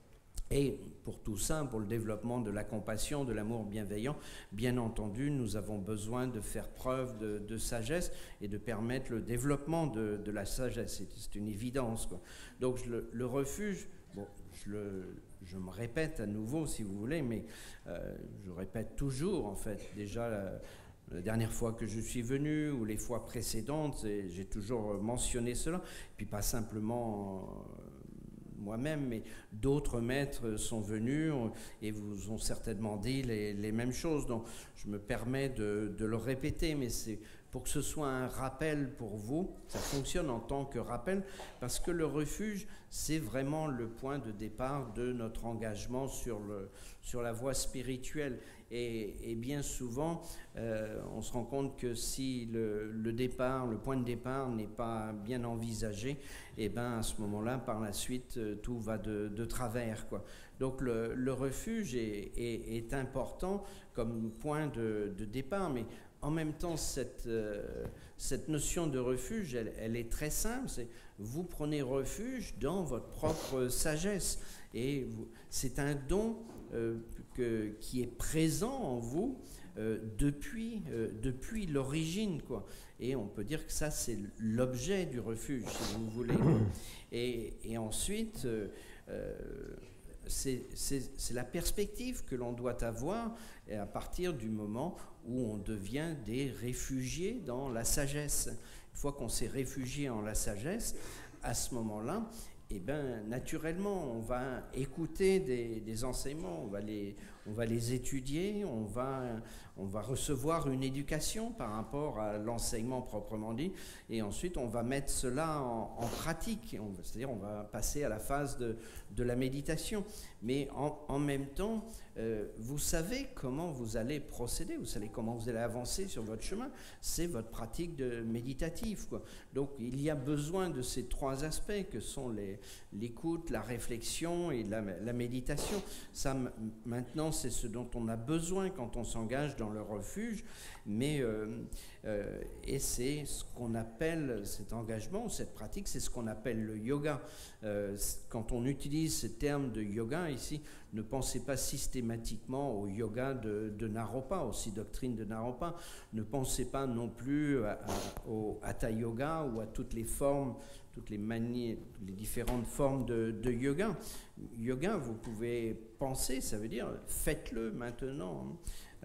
Et pour tout ça, pour le développement de la compassion, de l'amour bienveillant, bien entendu, nous avons besoin de faire preuve de sagesse et de permettre le développement de la sagesse. C'est une évidence, quoi. Donc le refuge, bon, je me répète à nouveau si vous voulez, mais je répète toujours en fait. Déjà la dernière fois que je suis venu ou les fois précédentes, j'ai toujours mentionné cela. Puis pas simplement moi-même, mais d'autres maîtres sont venus et vous ont certainement dit les mêmes choses. Donc je me permets de le répéter, mais c'est pour que ce soit un rappel pour vous. Ça fonctionne en tant que rappel, parce que le refuge, c'est vraiment le point de départ de notre engagement sur la voie spirituelle. Et bien souvent, on se rend compte que si le point de départ n'est pas bien envisagé, et ben à ce moment-là, par la suite, tout va de travers, quoi. Donc le refuge est important comme point de départ, mais en même temps, cette notion de refuge, elle est très simple. C'est vous prenez refuge dans votre propre sagesse. Et c'est un don qui est présent en vous depuis l'origine, quoi. Et on peut dire que ça, c'est l'objet du refuge, si vous voulez. Et ensuite, c'est la perspective que l'on doit avoir à partir du moment où on devient des réfugiés dans la sagesse. Une fois qu'on s'est réfugié en la sagesse, à ce moment-là, eh ben, naturellement, on va écouter des enseignements, on va les étudier, on va recevoir une éducation par rapport à l'enseignement proprement dit, et ensuite on va mettre cela en pratique, c'est-à-dire on va passer à la phase de la méditation. Mais en même temps, vous savez comment vous allez procéder, vous savez comment vous allez avancer sur votre chemin, c'est votre pratique méditative, quoi. Donc il y a besoin de ces trois aspects que sont l'écoute, la réflexion et la méditation. Ça, maintenant, c'est ce dont on a besoin quand on s'engage dans le refuge, mais et c'est ce qu'on appelle cet engagement, cette pratique, c'est ce qu'on appelle le yoga. Quand on utilise ce terme de yoga ici, ne pensez pas systématiquement au yoga de Naropa, aux 6 doctrines de Naropa. Ne pensez pas non plus au hatha yoga ou à toutes les formes, toutes les manies, les différentes formes de yoga. Yoga, vous pouvez penser, ça veut dire faites-le maintenant.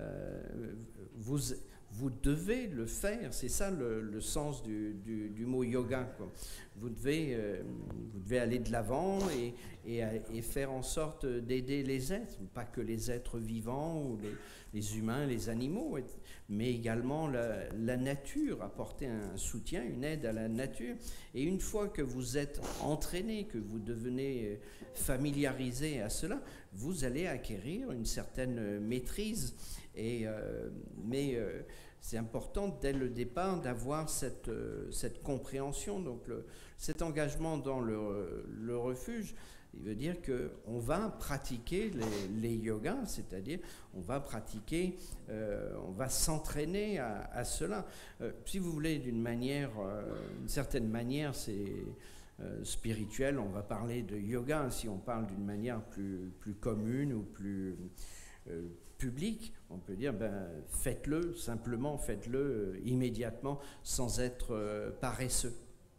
Vous devez le faire, c'est ça le sens du mot yoga, quoi. Vous devez aller de l'avant et faire en sorte d'aider les êtres, pas que les êtres vivants ou les humains, les animaux, mais également la nature, apporter un soutien, une aide à la nature. Et une fois que vous êtes entraîné, que vous devenez familiarisé à cela, vous allez acquérir une certaine maîtrise. Mais c'est important dès le départ d'avoir cette compréhension. Donc cet engagement dans le refuge, il veut dire qu'on va pratiquer les yogas, c'est-à-dire on va pratiquer, on va s'entraîner à cela. Si vous voulez, d'une certaine manière, c'est spirituel, on va parler de yoga. Si on parle d'une manière plus commune ou plus public, on peut dire faites-le, simplement faites-le immédiatement sans être paresseux.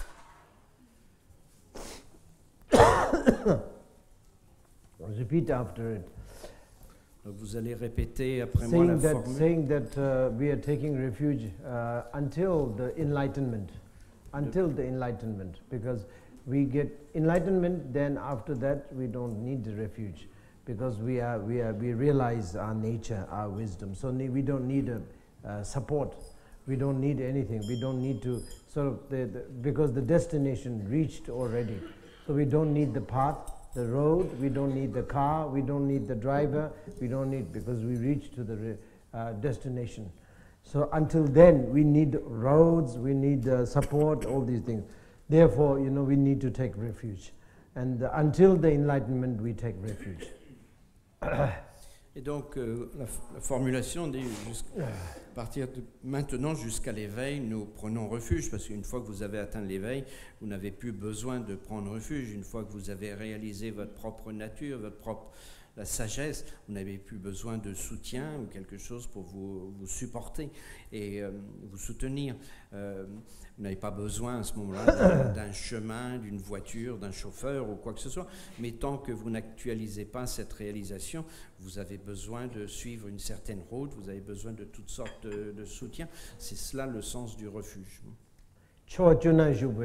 Repeat after it. Donc vous allez répéter après moi la formule. Saying that we are taking refuge until the enlightenment, because we get enlightenment, then after that we don't need the refuge. Because we realize our nature, our wisdom. So we don't need support. We don't need anything. We don't need to because the destination reached already. So we don't need the path, the road. We don't need the car. We don't need the driver. We don't need, because we reached to the destination. So until then, we need roads. We need support. All these things. Therefore, we need to take refuge. And until the enlightenment, we take refuge. Et donc, la formulation dit à partir de maintenant jusqu'à l'éveil, nous prenons refuge, parce qu'une fois que vous avez atteint l'éveil, vous n'avez plus besoin de prendre refuge. Une fois que vous avez réalisé votre propre nature, la sagesse, vous n'avez plus besoin de soutien ou quelque chose pour vous supporter et vous soutenir. Vous n'avez pas besoin à ce moment-là d'un chemin, d'une voiture, d'un chauffeur ou quoi que ce soit. Mais tant que vous n'actualisez pas cette réalisation, vous avez besoin de suivre une certaine route, vous avez besoin de toutes sortes de soutien. C'est cela le sens du refuge. Chochuna Jube,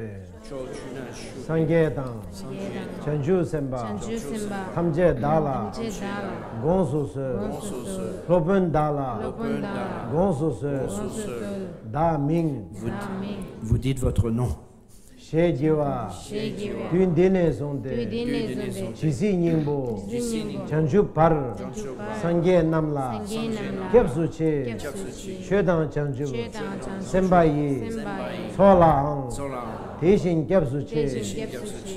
Sangedan, Chanju Semba, Hamje Dala, Gonsus, Lopen Dala, Gonsus, Da Ming, Vous dites votre nom. Shejiwa, Dundine Zonde, Chisi Nyingbo, Chanju Par, Sange Namla, Kepsuche, Shedang Chanju, Sembayi, Sola, Tishin Kepsuche,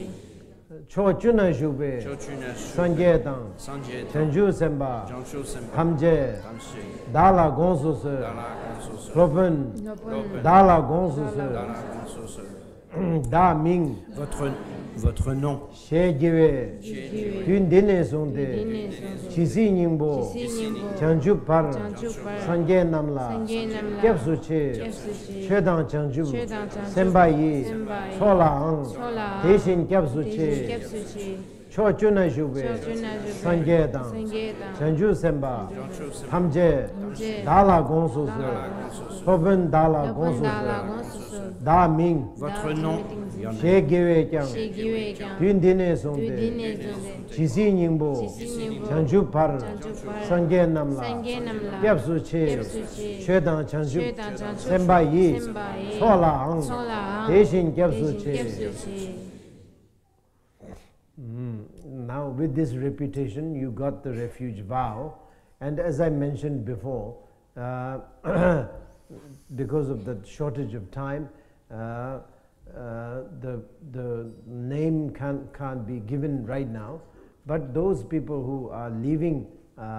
Chochuna Jube, Sange Dang, Chanju Semba, Hamje, Dala Gonsus, Lopen, Dala Gonsus, Da Ming, votre nom. Shejiwe, Dundine Zonde, Chisi Nyingbo, Chanju Par, Sange Namla, Kepsuche, Shedang Chanju, Sembayi, Sola, Tishin Kepsuche, Chochuna Jube, Sange Dang, Chanju Semba, Hamje, Dala Gonsus, Lopen Dala Gonsus, Da Ming, Votre nom. Shegiwe Kyang, Dundine Zonde, Chisi Nyingbo, Chanju Par, Sange Namla, Kepsuche, Shedang Chanju, Sembayi, Sola, Tishin Kepsuche. Now with this repetition you got the refuge vow, and as I mentioned before, because of the shortage of time, the name can't be given right now, but those people who are leaving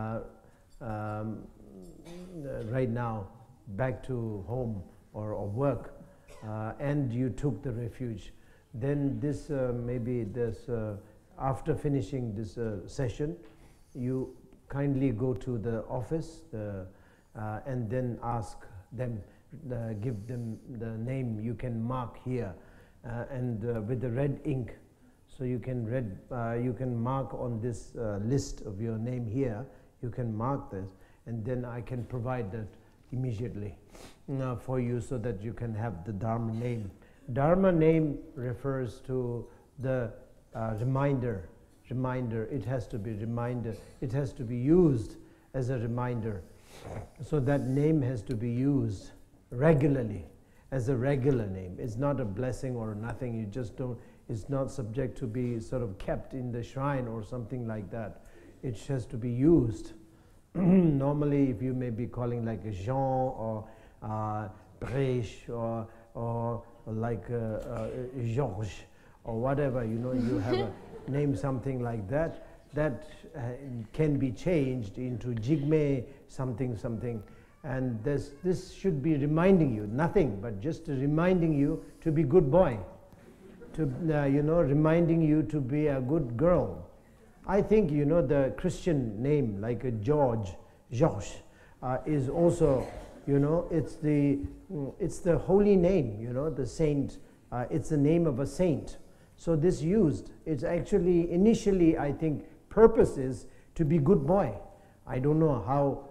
right now back to home or work, and you took the refuge, then this maybe this after finishing this session, you kindly go to the office and then ask them, give them the name you can mark here, and with the red ink, so you can mark on this list of your name here, you can mark this, and then I can provide that immediately for you, so that you can have the Dharma name. Dharma name refers to the reminder. It has to be reminder. It has to be used as a reminder. So that name has to be used regularly as a regular name. It's not a blessing or nothing. You just don't. It's not subject to be sort of kept in the shrine or something like that. It has to be used. Normally, if you may be calling like a Jean or Breche or like Georges or whatever, you have a name something like that, that can be changed into Jigme something, and this should be reminding you, nothing but just reminding you to be good boy, to reminding you to be a good girl. I think the Christian name like a Georges is also, it's the holy name, the saint. It's the name of a saint. So this used, it's actually initially, I think, purpose is to be good boy. I don't know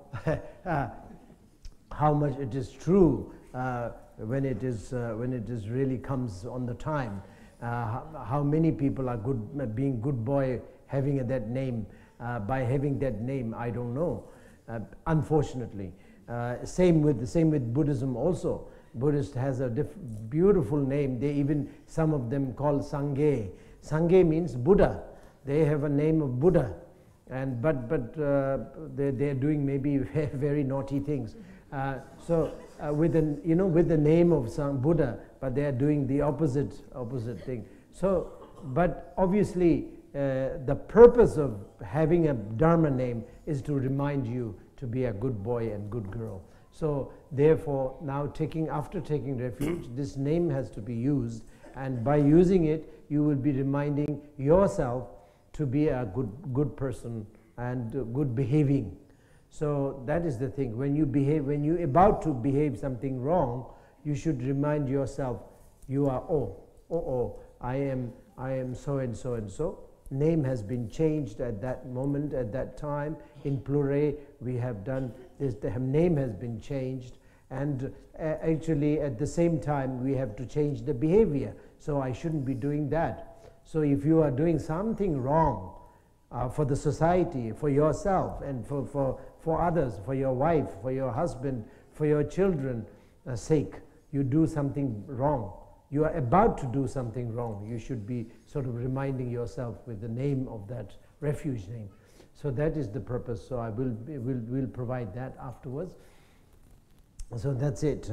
how much it is true when it is really comes on the time. How many people are being good boy having that name? By having that name, I don't know. Unfortunately, same with Buddhism also. Buddhist has a beautiful name. They even, some of them call Sangye. Sangye means Buddha. They have a name of Buddha, and but they're doing maybe very naughty things. So with the name of some Buddha, but they are doing the opposite thing. So, but obviously the purpose of having a Dharma name is to remind you to be a good boy and good girl. So therefore, now after taking refuge, this name has to be used, and by using it, you will be reminding yourself to be a good person and good behaving. So that is the thing. When you're about to behave something wrong, you should remind yourself, you are I am so and so and so. Name has been changed at that moment, at that time. In plural, we have done this. The name has been changed, and actually at the same time we have to change the behavior. So I shouldn't be doing that. So if you are doing something wrong for the society, for yourself, and for others, for your wife, for your husband, for your children's sake, you do something wrong. You are about to do something wrong. You should be sort of reminding yourself with the name of that refuge name. So that is the purpose. So I will provide that afterwards. So that's it.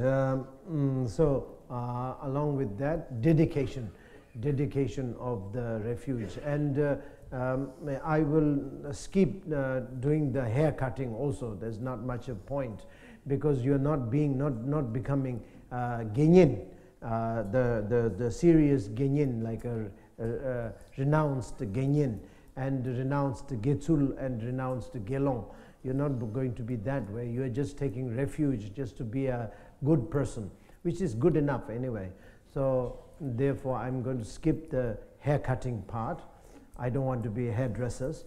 Along with that, dedication of the refuge. And I will skip doing the hair cutting also. There's not much of point, because you're not becoming Genyin. The serious Genyin, like a renounced Genyin and renounced Getsul and renounced Gelong. You're not going to be that way. You're just taking refuge just to be a good person, which is good enough anyway. So therefore I'm going to skip the hair cutting part. I don't want to be hairdressers.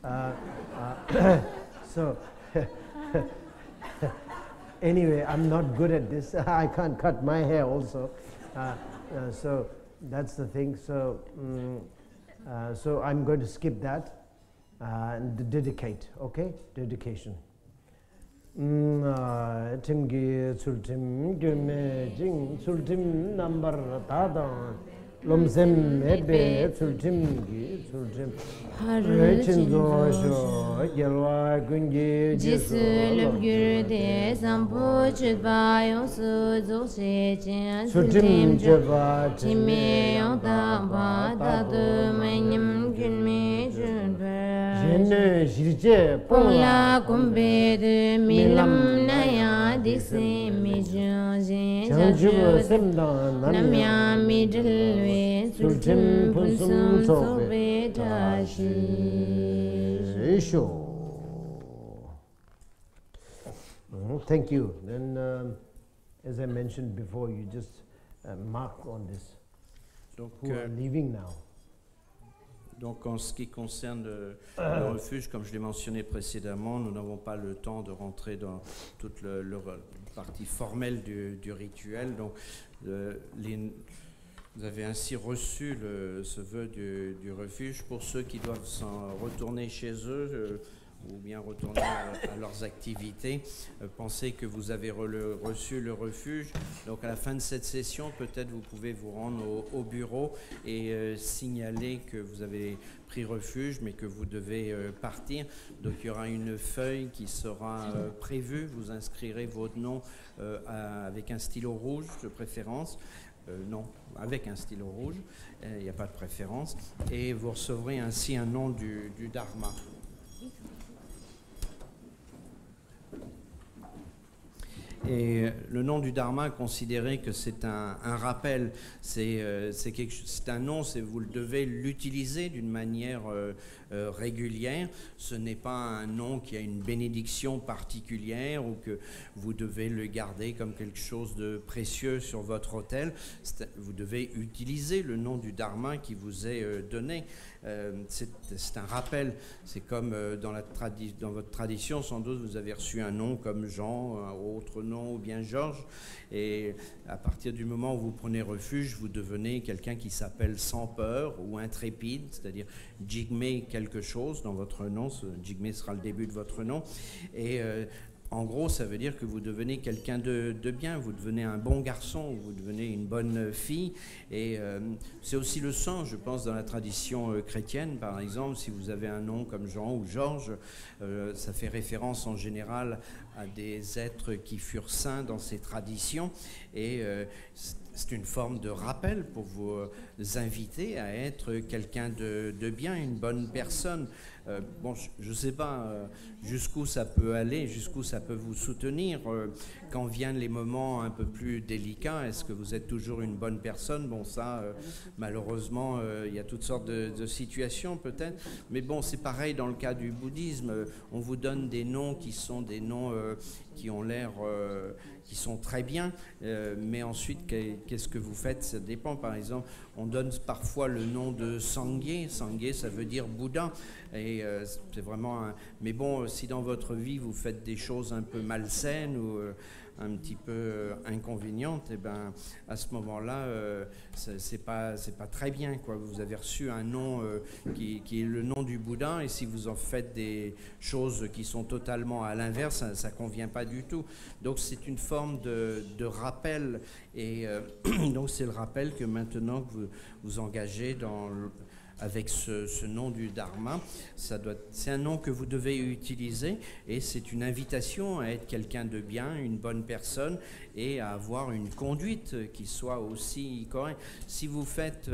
So anyway, I'm not good at this. I can't cut my hair also. So that's the thing. So so I'm going to skip that and dedicate. Okay, dedication. Timgi sultim gyume jing sultim number tadan lomsem ebe sultimgi sultim rechin dojo yelwa gungi jisul gyurde sampo chudba yongsu zogse jen sultim jeba time yongda ba dadu menyam gyunme junba jenne jirje pongla gombe de milam naya diksi mijun jen janju semdan namya midilwe sultim punsum sobe tashi. Thank you. Then, as I mentioned before, you just mark on this. Donc, who are leaving now. Donc en ce qui concerne le refuge, comme je l'ai mentionné précédemment, nous n'avons pas le temps de rentrer dans toute la partie formelle du rituel. Donc vous avez ainsi reçu ce vœu du refuge. Pour ceux qui doivent s'en retourner chez eux ou bien retourner à leurs activités, pensez que vous avez reçu le refuge. Donc à la fin de cette session, peut-être vous pouvez vous rendre au bureau et signaler que vous avez pris refuge, mais que vous devez partir. Donc il y aura une feuille qui sera prévue. Vous inscrirez votre nom avec un stylo rouge de préférence. Non, avec un stylo rouge, il n'y a pas de préférence. Et vous recevrez ainsi un nom du Dharma. Et le nom du Dharma, considérez que c'est un rappel, c'est un nom, vous devez l'utiliser d'une manière régulière. Ce n'est pas un nom qui a une bénédiction particulière ou que vous devez le garder comme quelque chose de précieux sur votre autel. Vous devez utiliser le nom du Dharma qui vous est donné. C'est un rappel. C'est comme dans votre tradition, sans doute vous avez reçu un nom comme Jean, un autre nom ou bien Georges, et à partir du moment où vous prenez refuge, vous devenez quelqu'un qui s'appelle sans peur ou intrépide, c'est-à-dire Jigme quelque chose dans votre nom. Jigme sera le début de votre nom, et en gros, ça veut dire que vous devenez quelqu'un de bien, vous devenez un bon garçon, vous devenez une bonne fille. Et c'est aussi le sens, je pense, dans la tradition chrétienne, par exemple, si vous avez un nom comme Jean ou Georges, ça fait référence en général à des êtres qui furent saints dans ces traditions. Et c'est une forme de rappel pour vous inviter à être quelqu'un de bien, une bonne personne. Bon, je ne sais pas jusqu'où ça peut aller, jusqu'où ça peut vous soutenir. Quand viennent les moments un peu plus délicats, est-ce que vous êtes toujours une bonne personne? Bon, ça, malheureusement, il y a toutes sortes de situations peut-être. Mais bon, c'est pareil dans le cas du bouddhisme. On vous donne des noms qui sont des noms qui ont l'air... qui sont très bien, mais ensuite, qu'est-ce que vous faites? Ça dépend. Par exemple, on donne parfois le nom de Sangye. Sangye, ça veut dire Bouddha. Et c'est vraiment Mais bon, si dans votre vie, vous faites des choses un peu malsaines ou un petit peu inconvénientes, et ben, à ce moment-là, c'est pas très bien, quoi. Vous avez reçu un nom qui est le nom du Bouddha, et si vous en faites des choses qui sont totalement à l'inverse, ça convient pas du tout. Donc c'est une forme de rappel, et donc c'est le rappel que maintenant que vous vous engagez avec ce nom du Dharma, c'est un nom que vous devez utiliser, et c'est une invitation à être quelqu'un de bien, une bonne personne, et à avoir une conduite qui soit aussi correcte. Si vous faites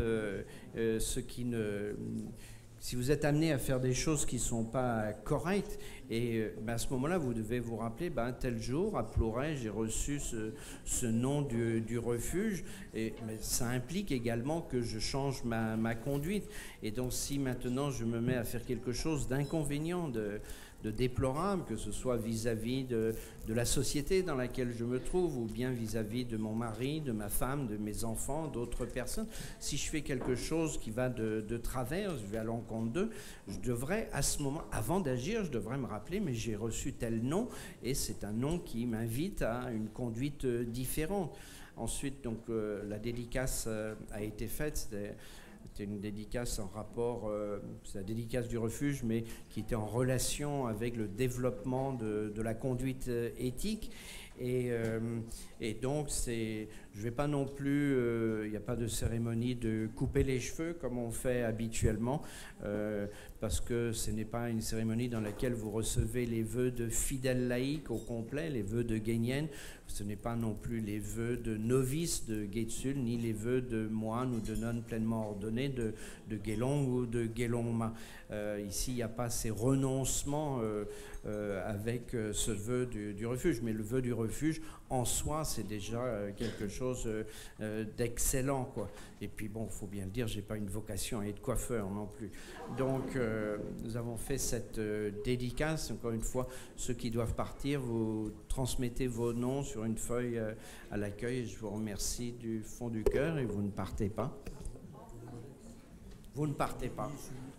si vous êtes amené à faire des choses qui ne sont pas correctes, et à ce moment-là, vous devez vous rappeler, tel jour, à Plouray, j'ai reçu ce nom du refuge, mais ça implique également que je change ma conduite. Et donc, si maintenant je me mets à faire quelque chose d'inconvénient, de déplorable, que ce soit vis-à-vis de la société dans laquelle je me trouve, ou bien vis-à-vis de mon mari, de ma femme, de mes enfants, d'autres personnes. Si je fais quelque chose qui va de travers, je vais à l'encontre d'eux, je devrais, à ce moment, avant d'agir, je devrais me rappeler, mais j'ai reçu tel nom, et c'est un nom qui m'invite à une conduite différente. Ensuite, donc, la dédicace a été faite. C'était une dédicace en rapport, c'est la dédicace du refuge, mais qui était en relation avec le développement de la conduite éthique. Et donc, je ne vais pas non plus, il n'y a pas de cérémonie de couper les cheveux comme on fait habituellement, parce que ce n'est pas une cérémonie dans laquelle vous recevez les vœux de fidèles laïcs au complet, les vœux de Guénienne. Ce n'est pas non plus les vœux de novices de Getsul, ni les vœux de moines ou de nonnes pleinement ordonnés de Gelong ou de Gelongma. Ici, il n'y a pas ces renoncements avec ce vœu du refuge, mais le vœu du refuge en soi, c'est déjà quelque chose d'excellent, quoi. Et puis bon, il faut bien le dire, j'ai pas une vocation à être coiffeur non plus. Donc nous avons fait cette dédicace. Encore une fois, ceux qui doivent partir, vous transmettez vos noms sur une feuille à l'accueil, et je vous remercie du fond du cœur, et vous ne partez pas. Vous ne partez pas.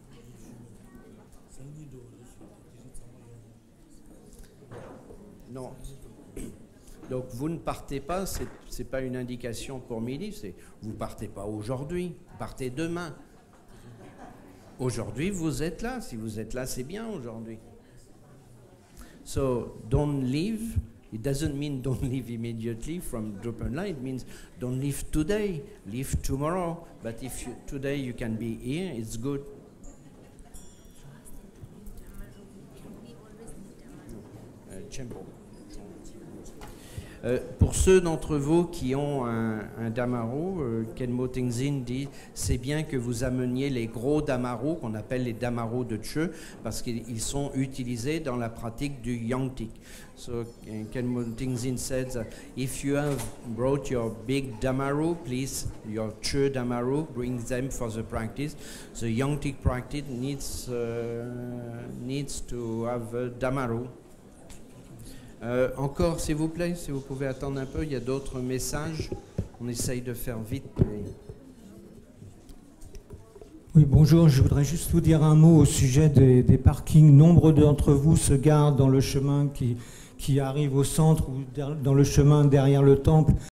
Non. Donc vous ne partez pas, c'est pas une indication pour midi, c'est vous partez pas aujourd'hui, partez demain. Aujourd'hui vous êtes là, si vous êtes là c'est bien aujourd'hui. So don't leave, it doesn't mean don't leave immediately from Drupal. It means don't leave today, leave tomorrow. But if today you can be here, it's good. Pour ceux d'entre vous qui ont un damaro, Kenmo Tenzin dit c'est bien que vous ameniez les gros damaros qu'on appelle les damaros de Che parce qu'ils sont utilisés dans la pratique du Yangtik. So Kenmo Tenzin says if you have brought your big damaro, please your Che damaro, bring them for the practice. The Yangtik practice needs to have a damaro. Encore, s'il vous plaît, si vous pouvez attendre un peu, il y a d'autres messages. On essaye de faire vite. Mais... Oui, bonjour, je voudrais juste vous dire un mot au sujet des parkings. Nombre d'entre vous se gardent dans le chemin qui arrive au centre ou dans le chemin derrière le temple.